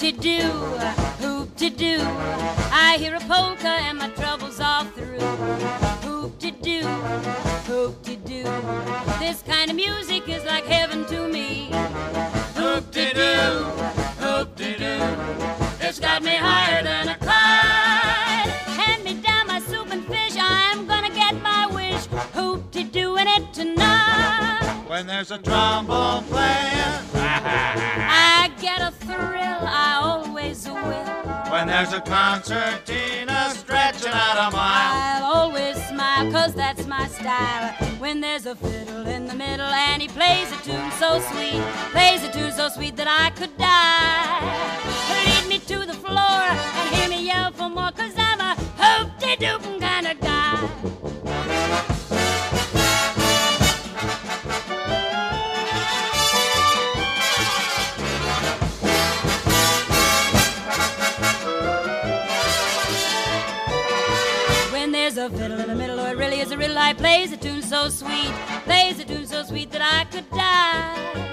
Hoop-Dee-Doo, hoop-Dee-Doo, I hear a polka and my trouble's all through. Hoop-Dee-Doo, hoop-Dee-Doo, this kind of music is like heaven to me. Hoop-Dee-Doo, hoop-Dee-Doo, it's got me higher than a kite. Hand me down my soup and fish, I'm gonna get my wish. Hoop-Dee-Dooing it tonight. When there's a trombone playing, I get a thrill, I always will. when there's a concertina stretching out a mile, I'll always smile, 'cause that's my style. When there's a fiddle in the middle and he plays a tune so sweet, plays a tune so sweet that I could die. Lead me to the floor and hear me yell for more, 'cause I'm a hoop-de-doo kind of guy. There's a fiddle in the middle, or it really is a riddle. I plays a tune so sweet, plays a tune so sweet that I could die.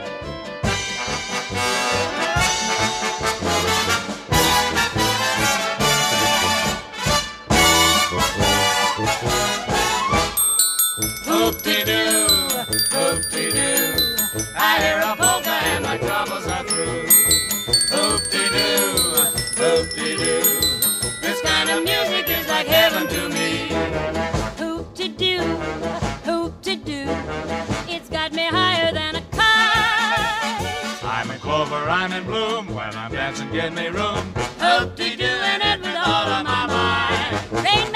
hoop-dee-doo, hoop-dee-doo, I hear a polka and my troubles are through. Hoop-dee-doo, hoop-dee-doo, this kind of music is like heaven to me. Hoop-de-doo, hoop-de-doo, it's got me higher than a kite. I'm in clover, I'm in bloom, when I'm dancing, give me room. Hoop-de-doo, and it with all of my mind. Rain